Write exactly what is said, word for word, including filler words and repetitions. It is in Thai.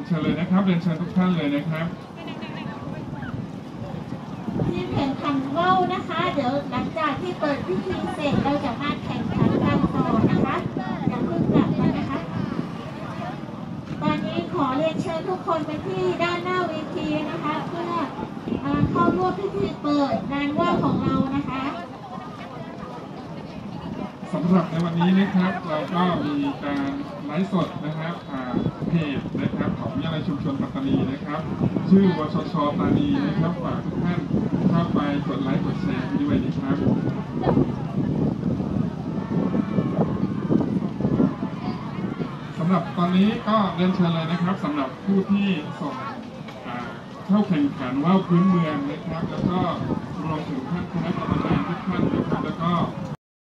เชิญเลยนะครับเรียนเชิญทุกท่านเลยนะครับที่แข่งขันว่าวนะคะเดี๋ยวหลังจากที่เปิดพิธีเสร็จเราจะมาแข่งขันกันต่อนะคะอย่าเพิ่งกลับมานะคะตอนนี้ขอเรียนเชิญทุกคนไปที่ด้านหน้าเวทีนะคะเพื่อเข้าร่วมพิธีเปิดงานว่าวของเรานะคะสำหรับในวันนี้นะครับเราก็มีการไลฟ์สดนะครับผ่านเพจนะครับของวิทยาลัยชุมชนปัตตานีนะครับชื่อวชชปัตตานีนะครับฝากทุกท่านเข้าไปกดไลค์กดแชร์ด้วยนะครับสำหรับตอนนี้ก็เรียนเชิญเลยนะครับสำหรับผู้ที่ส่งเข้าแข่งขันว่าวพื้นเมืองนะครับแล้วก็รวมถึงท่านคณะกรรมการทุกท่านนะครับแล้วก็